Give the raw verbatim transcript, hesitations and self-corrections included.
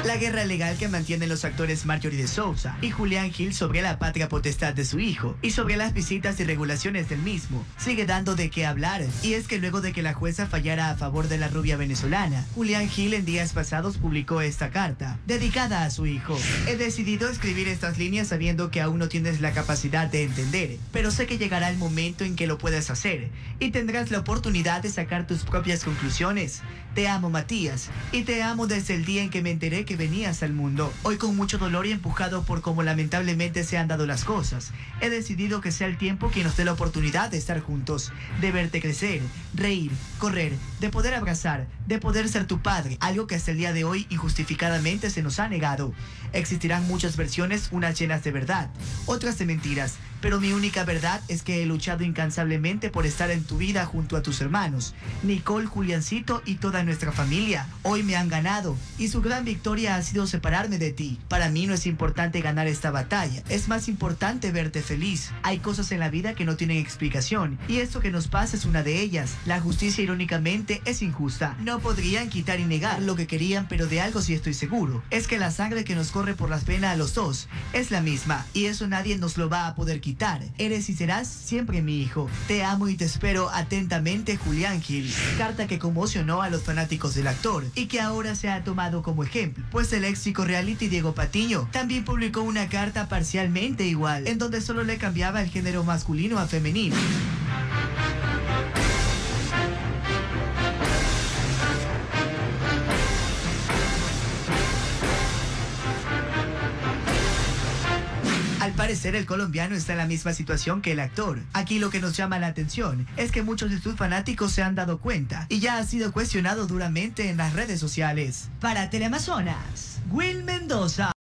La guerra legal que mantienen los actores Marjorie de Souza y Julián Gil sobre la patria potestad de su hijo y sobre las visitas y regulaciones del mismo sigue dando de qué hablar. Y es que luego de que la jueza fallara a favor de la rubia venezolana, Julián Gil en días pasados publicó esta carta dedicada a su hijo. He decidido escribir estas líneas sabiendo que aún no tienes la capacidad de entender, pero sé que llegará el momento en que lo puedas hacer y tendrás la oportunidad de sacar tus propias conclusiones. Te amo, Matías, y te amo desde el día en que me enteré que venías al mundo. Hoy, con mucho dolor y empujado por cómo lamentablemente se han dado las cosas, he decidido que sea el tiempo quien nos dé la oportunidad de estar juntos, de verte crecer, reír, correr, de poder abrazar, de poder ser tu padre, algo que hasta el día de hoy injustificadamente se nos ha negado. Existirán muchas versiones, unas llenas de verdad, otras de mentiras, pero mi única verdad es que he luchado incansablemente por estar en tu vida junto a tus hermanos, Nicole, Juliancito y toda nuestra familia. Hoy me han ganado y su gran victoria ha sido separarme de ti. Para mí no es importante ganar esta batalla, es más importante verte feliz. Hay cosas en la vida que no tienen explicación y esto que nos pasa es una de ellas. La justicia, irónicamente, es injusta. No podrían quitar y negar lo que querían, pero de algo sí estoy seguro, es que la sangre que nos corre por las venas a los dos es la misma y eso nadie nos lo va a poder quitar. Eres y serás siempre mi hijo. Te amo y te espero atentamente, Julián Gil. Carta que conmocionó a los fanáticos del actor y que ahora se ha tomado como ejemplo, pues el éxito reality Diego Patiño también publicó una carta parcialmente igual, en donde solo le cambiaba el género masculino a femenino. Al parecer, el colombiano está en la misma situación que el actor. Aquí lo que nos llama la atención es que muchos de sus fanáticos se han dado cuenta y ya ha sido cuestionado duramente en las redes sociales. Para Teleamazonas, Will Mendoza.